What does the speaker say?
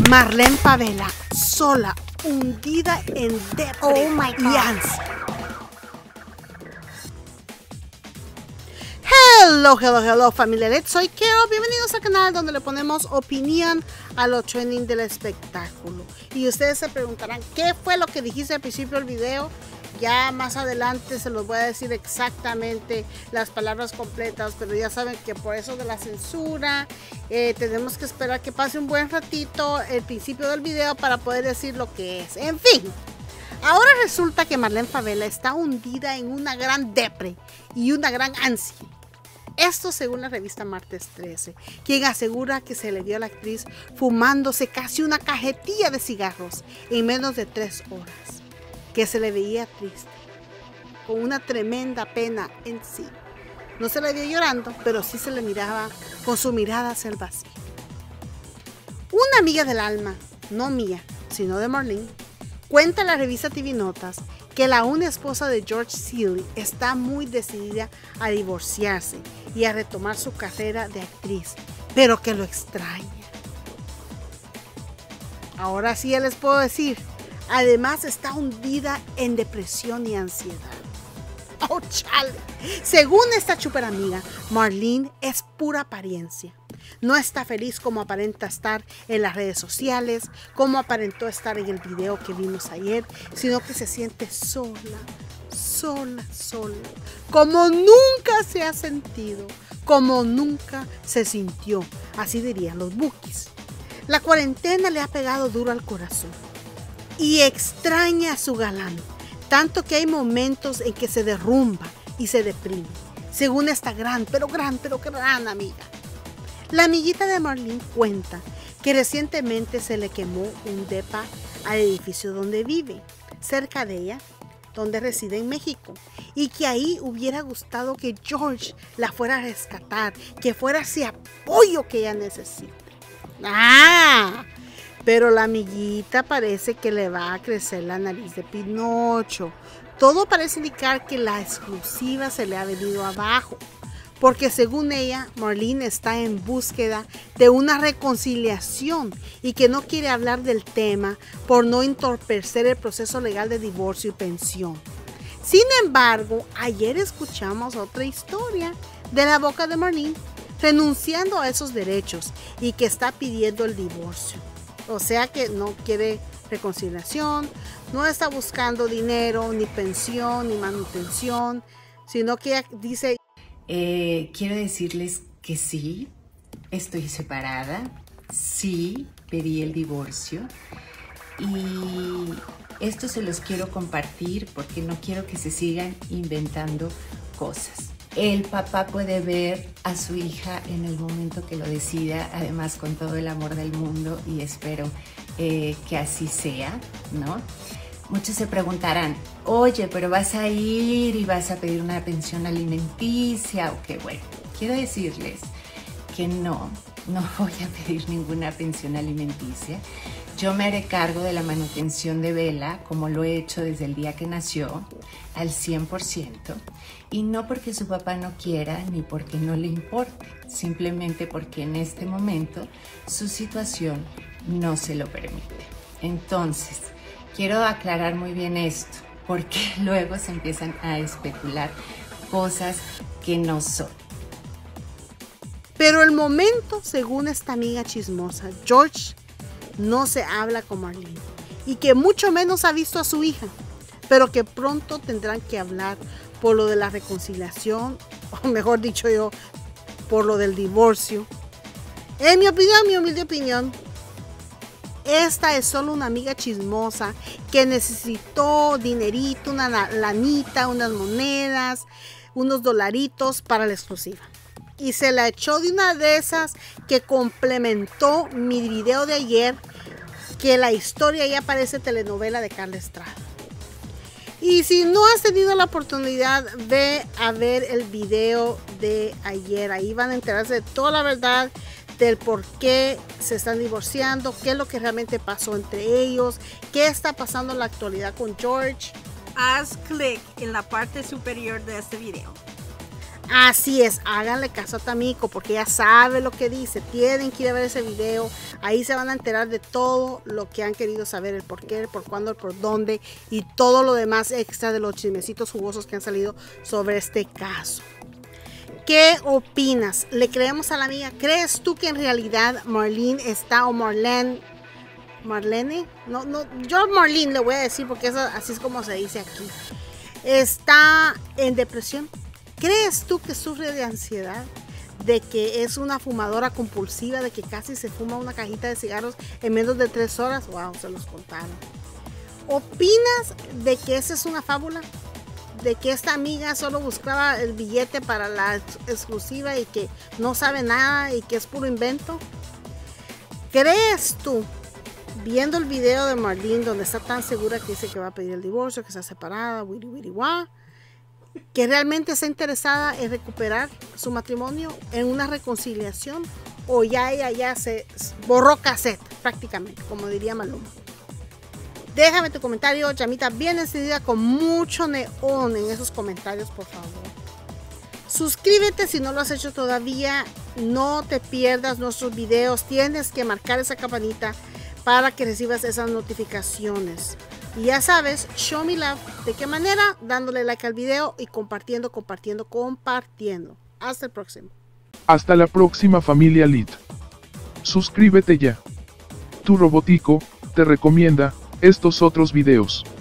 Marlene Favela, sola, hundida en depresión y ansia. Hello familia LED, soy Carol, bienvenidos al canal donde le ponemos opinión a lo trending del espectáculo. Y ustedes se preguntarán, ¿qué fue lo que dijiste al principio del video? Ya más adelante se los voy a decir exactamente las palabras completas, pero ya saben que por eso de la censura tenemos que esperar que pase un buen ratito el principio del video para poder decir lo que es. En fin, ahora resulta que Marlene Favela está hundida en una gran depre y una gran ansia. Esto según la revista Martes 13, quien asegura que se le dio a la actriz fumándose casi una cajetilla de cigarros en menos de 3 horas, que se le veía triste, con una tremenda pena en sí. No se le vio llorando, pero sí se le miraba con su mirada hacia el vacío. Una amiga del alma, no mía, sino de Marlene, cuenta en la revista TV Notas que la una esposa de George Seeley está muy decidida a divorciarse y a retomar su carrera de actriz, pero que lo extraña. Ahora sí ya les puedo decir, además está hundida en depresión y ansiedad. ¡Oh, chale! Según esta super amiga, Marlene es pura apariencia. No está feliz como aparenta estar en las redes sociales, como aparentó estar en el video que vimos ayer, sino que se siente sola, como nunca se ha sentido, como nunca se sintió, así dirían los bookies. La cuarentena le ha pegado duro al corazón y extraña a su galán, tanto que hay momentos en que se derrumba y se deprime, según esta gran amiga. La amiguita de Marlene cuenta que recientemente se le quemó un depa al edificio donde vive, cerca de ella, donde reside en México, y que ahí hubiera gustado que George la fuera a rescatar, que fuera ese apoyo que ella necesita. Pero la amiguita parece que le va a crecer la nariz de Pinocho. Todo parece indicar que la exclusiva se le ha venido abajo, porque según ella, Marlene está en búsqueda de una reconciliación y que no quiere hablar del tema por no entorpecer el proceso legal de divorcio y pensión. Sin embargo, ayer escuchamos otra historia de la boca de Marlene renunciando a esos derechos y que está pidiendo el divorcio. O sea que no quiere reconciliación, no está buscando dinero, ni pensión, ni manutención, sino que ella dice... Quiero decirles que sí, estoy separada, sí, pedí el divorcio y esto se los quiero compartir porque no quiero que se sigan inventando cosas. El papá puede ver a su hija en el momento que lo decida, además con todo el amor del mundo y espero que así sea, ¿no? Muchos se preguntarán, oye, pero vas a ir y vas a pedir una pensión alimenticia o qué. Bueno, quiero decirles que no voy a pedir ninguna pensión alimenticia. Yo me haré cargo de la manutención de Bella, como lo he hecho desde el día que nació, al 100%, y no porque su papá no quiera ni porque no le importe, simplemente porque en este momento su situación no se lo permite. Entonces, quiero aclarar muy bien esto, porque luego se empiezan a especular cosas que no son. Pero el momento, según esta amiga chismosa, George no se habla con Marlene y que mucho menos ha visto a su hija, pero que pronto tendrán que hablar por lo de la reconciliación, o mejor dicho yo, por lo del divorcio. En mi opinión, mi humilde opinión, esta es solo una amiga chismosa que necesitó dinerito, una lanita, unas monedas, unos dolaritos para la exclusiva. Y se la echó de una de esas que complementó mi video de ayer, que la historia ya parece telenovela de Carla Estrada. Y si no has tenido la oportunidad, ve a ver el video de ayer. Ahí van a enterarse de toda la verdad del por qué se están divorciando, qué es lo que realmente pasó entre ellos, qué está pasando en la actualidad con George. Haz clic en la parte superior de este video. Así es, háganle caso a Tamiko porque ella sabe lo que dice. Tienen que ir a ver ese video. Ahí se van a enterar de todo lo que han querido saber, el por qué, el por cuándo, el por dónde y todo lo demás extra de los chismecitos jugosos que han salido sobre este caso. ¿Qué opinas? ¿Le creemos a la amiga? ¿Crees tú que en realidad Marlene está o Marlene? No, yo Marlene le voy a decir porque eso, así es como se dice aquí. ¿Está en depresión? ¿Crees tú que sufre de ansiedad? ¿De que es una fumadora compulsiva? ¿De que casi se fuma una cajita de cigarros en menos de 3 horas? Wow, se los contaron. ¿Opinas de que esa es una fábula? ¿De que esta amiga solo buscaba el billete para la exclusiva y que no sabe nada y que es puro invento? ¿Crees tú, viendo el video de Marlene donde está tan segura que dice que va a pedir el divorcio, que está separada, que realmente está interesada en recuperar su matrimonio, en una reconciliación, o ya ella ya se borró cassette prácticamente, como diría Maluma? Déjame tu comentario, llamita bien encendida con mucho neón en esos comentarios, por favor. Suscríbete si no lo has hecho todavía, no te pierdas nuestros videos, tienes que marcar esa campanita para que recibas esas notificaciones. Y ya sabes, show me love. ¿De qué manera? Dándole like al video y compartiendo. Hasta el próximo. Hasta la próxima, familia Lit. Suscríbete ya. Tu robotico te recomienda estos otros videos.